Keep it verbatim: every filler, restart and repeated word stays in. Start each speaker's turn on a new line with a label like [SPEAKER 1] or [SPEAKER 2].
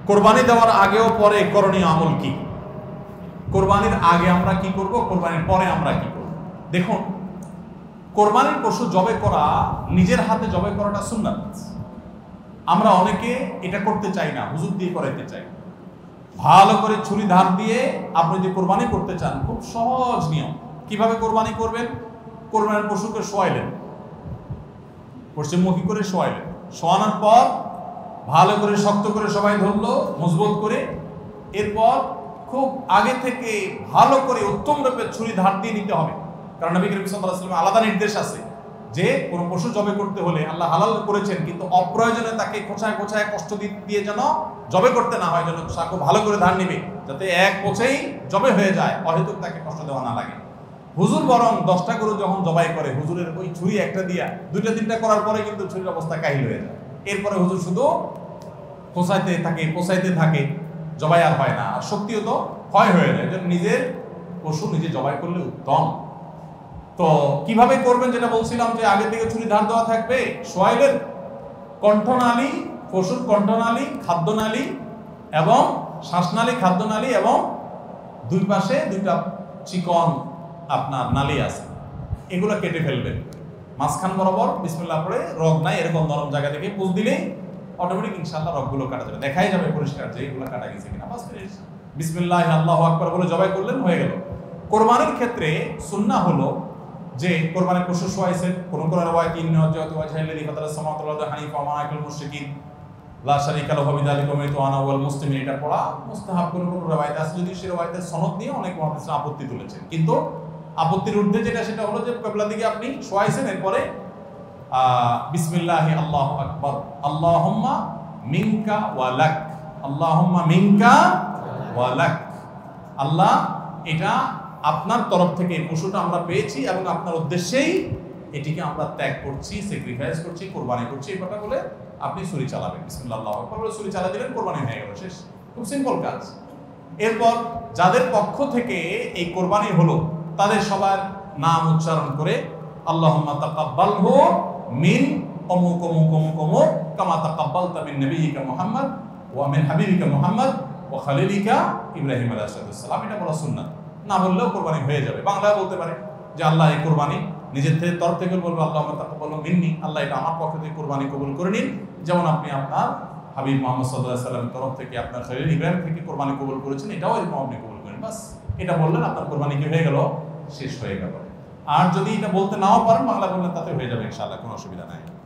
[SPEAKER 1] কোরবানি দেওয়ার আগেও পরে করণীয় আমল কি? কোরবানির আগে আমরা কি করব, কোরবানির পরে আমরা কি করব? দেখুন, কোরবানির পশু জবাই করা, নিজের হাতে জবাই করাটা সুন্নাত। আমরা অনেকে এটা করতে চাই না, হুজুর দিয়ে করাইতে চাই। ভালো করে ছুরি ধার দিয়ে আপনি যদি কোরবানি করতে চান, খুব সহজ নিয়ম। কিভাবে কোরবানি করবেন? কোরবানির পশুকে শোয়াইলেন, পশ্চিমমুখী করে শোয়াইলেন, শোয়ানোর পর ভালো করে শক্ত করে সবাই ধরলো, মজবুত করে। এরপর খুব আগে থেকে ভালো করে উত্তম রূপে ছুরি ধার দিয়ে নিতে হবে। কারণ নবী করিম সাল্লাল্লাহু আলাইহি ওয়াসাল্লাম আলাদা নির্দেশ আছে যে কোনো পশু জবে করতে হলে আল্লাহ হালাল করেছেন, কিন্তু অপ্রয়োজনে তাকে কোচায় কোচায় কষ্ট দিয়ে যেন জবে করতে না হয়, যেন তাকে ভালো করে ধার নিবে, যাতে এক কোচেই জবে হয়ে যায়, অহেতুক তাকে কষ্ট দেওয়া না লাগে। হুজুর বরং দশটা গরু যখন জবাই করে, হুজুরের ওই ছুরি একটা দিয়া দুইটা তিনটা করার পরে কিন্তু ছুরির অবস্থা কাহিল হয়ে যায়। এরপরে হুজুর শুধু কোচাইতে থাকে, কোচাইতে থাকে, জবাই আর হয় না, আর শক্তিও তো ক্ষয় হয়ে যায়। নিজের পশু নিজে জবাই করলে উত্তম। তো কিভাবে করবেন যেটা বলছিলাম, যে আগে থেকে ছুরি ধার দেওয়া থাকবে, শোয়াইলেন, কণ্ঠনালী, পশুর কণ্ঠনালী, খাদ্যনালী এবং শ্বাসনালী, খাদ্যনালী এবং দুই পাশে দুইটা চিকন আপনার নালী আছে, এগুলো কেটে ফেলবেন। মাঝখান বরাবর বিসমিল্লাহ পড়ে, রগ নাই এরকম নরম জায়গা থেকে পুষ দিলেই অটোমেটিক ইনশাআল্লাহ রগগুলো কাটা যাবে, দেখাই যাবে পরিষ্কার যে এগুলো কাটা গেছে কিনা। বাস বিসমিল্লাহ আল্লাহু আকবার বলে জবাই করলেন, হয়ে গেল। কোরবানির ক্ষেত্রে সুন্নাহ হলো যে কোরবানির পশু শোয়াইছেন, কোন কোন রওয়ায়াত ইন্না ওয়াজহাতু ওয়াজহাল্লাযী ফাতারাস সামাওয়াতি ওয়াল আরদা হানিফা ওয়া মা আনা মিনাল মুশরিকিন লা শারীকা লাহু বিযালিকা উমিরতু আনা ওয়াল মুসলিমিন, এটা পড়া মুস্তাহাব। কোন কোন রওয়ায়াত আছে, যদি সেই রওয়ায়াতের সনদ নিয়ে অনেক মুহাদ্দিস আপত্তি তুলেছেন, কিন্তু আপত্তির ঊর্ধ্বে যেটা সেটা হলো যে কিবলার দিকে আপনি শোয়াইছেন, এরপরে বিসমিল্লাহি আল্লাহু আকবার, আল্লাহুম্মা মিনকা ওয়া লাক, আল্লাহুম্মা মিনকা ওয়া লাক, আল্লাহ এটা আপনার তরফ থেকে পশুটা আমরা পেয়েছি এবং আপনার উদ্দেশ্যেই এটিকে আমরা ত্যাগ করছি, স্যাক্রিফাইস করছি, কোরবানি করছি, এই কথা বলে আপনি ছুরি চালাবেন। বিসমিল্লাহ আল্লাহু আকবার বলে ছুরি চালা দিলেন, কোরবানি হয়ে গেল, শেষ। খুব সিম্পল কাজ। এরপর যাদের পক্ষ থেকে এই কোরবানি হলো, তাদের সবার নাম উচ্চারণ করে আল্লাহুম্মা তাকাব্বালহু মিন অমুক অমুক অমুক অমুক কামা তাকাব্বালতা মিন নবিয়িকা মুহাম্মদ ওয়া মিন হাবিবিকা মুহাম্মদ ওয়া খালিলিকা ইব্রাহিম আলাইহিস সালাম, এটা বলা সুন্নাত। না বললেও কোরবানি হয়ে যাবে। বাংলায় বলতে পারে যে আল্লাহ এই কোরবানি, নিজের থেকে তরফ থেকে বলবো আল্লাহুম্মা তাকাব্বালহু মিন্নি, আল্লাহ এটা আমার পক্ষ থেকে কোরবানি কবুল করে নিন, যেমন আপনি আপনার হাবিব মুহাম্মদ সাল্লাল্লাহু আলাইহি ওয়াসাল্লামের তরফ থেকে আপনার খলিল ইব্রাহিম থেকে কোরবানি কবুল করেছেন, এটাও এরকম আপনি কবুল করেন। বাস এটা বললেন, আপনার কোরবানি কি হয়ে গেল, শেষ হয়ে গেল। আর যদি এটা বলতে নাও পারেন, বাংলা বললেন, তাতে হয়ে যাবে ইনশাআল্লাহ, কোনো অসুবিধা নাই।